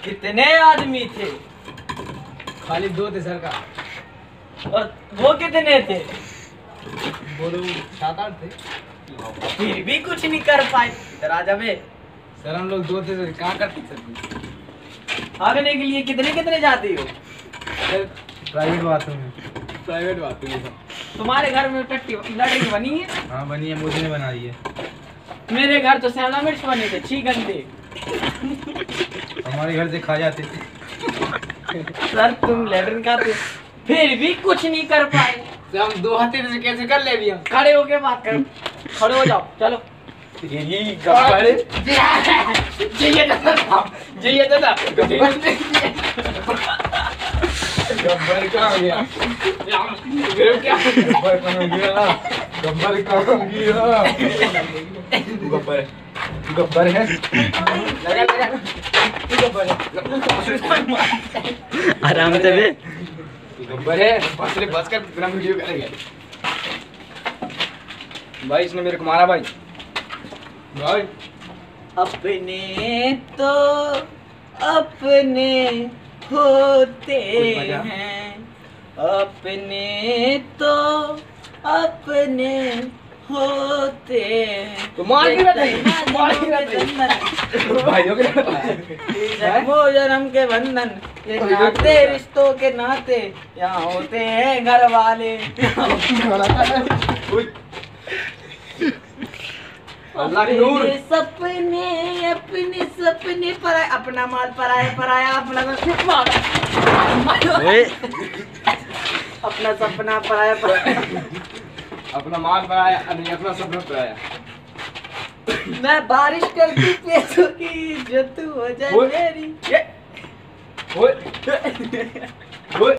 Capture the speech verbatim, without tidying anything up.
कितने आदमी थे? खाली दो थे सरकार। और वो कितने थे? वो लोग सात आठ थे। फिर भी कुछ नहीं कर पाए। इधर आ जा बे। सर हम लोग दो थे सर, कहाँ करते सर? भागने के लिए कितने कितने जाते हो? सर प्राइवेट बाथरूम है। प्राइवेट बाथरूम है। तुम्हारे घर में टट्टी लैट्रिन बनी है? हाँ बनी है, मोदी ने बना दी है। मेरे घर तो शिमला मिर्च बने थे, छी गंदे। हमारे घर से खा जाते थे। सर तुम लैट्रिन खाते फिर भी कुछ नहीं कर पाए। तो हम दो हाथे से कैसे कर ले लिया? खड़े होके बात करो। खड़े हो जाओ चलो। यही गब्बर जइए दादा, जइए दादा। गब्बर कहाँ गया? क्या? गब्बर कहाँ गया? गब्बर कहाँ गया? गब्बर गब्बर है। लगा लगा। गब्बर है। आराम से बे। गब्बर है। बस ले बस कर पूरा वीडियो करेंगे। भाई इसने मेरे को मारा भाई। भाई अपने तो अपने होते हैं, अपने तो अपने होते हैं। तो मार के रहते मार के रहते भाइयों के जन्मों जन्म के बंधन, ये नाते रिश्तों के नाते यहाँ होते हैं घर वाले। अल्लाह की नूर। अपने सपने अपने सपने पराया, अपना माल पराया पराया अपना माल, अपना सपना पराया पराया, अपना माल पराया नहीं अपना सपना पराया। मैं बारिश करती पैसों की जो तू हो जाए मेरी। ओए ओए